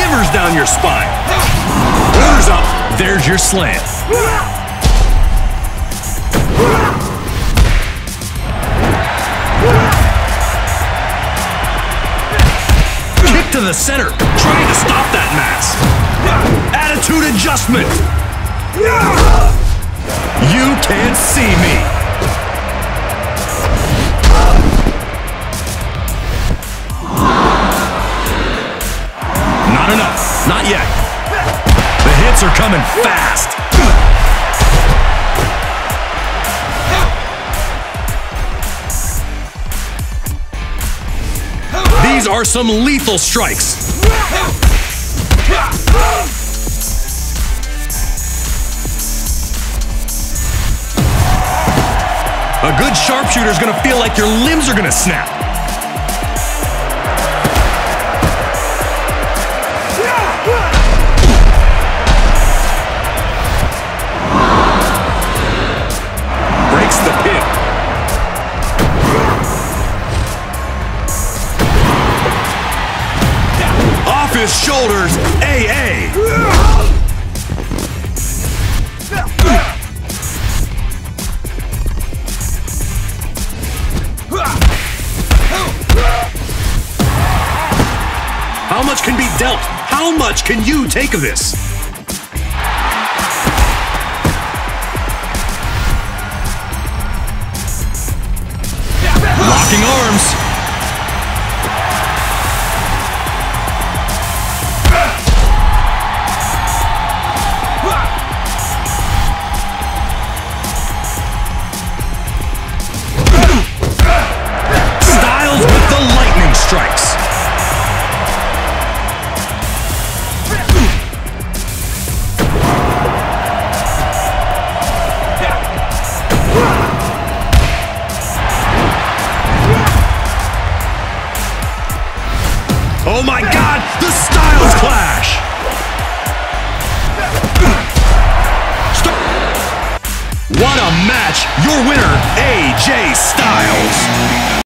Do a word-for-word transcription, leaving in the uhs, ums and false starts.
shivers down your spine. Orders up. There's your slam. Kick to the center, trying to stop that mass. Attitude adjustment. You can't see me. Not enough. Not yet. The hits are coming fast. These are some lethal strikes. A good sharpshooter is going to feel like your limbs are going to snap. Breaks the pin. Off his shoulders, A A. How much can be dealt? How much can you take of this? Locking arms. Styles with the lightning strikes. Oh my God, the styles clash! What a match! Your winner, A J Styles.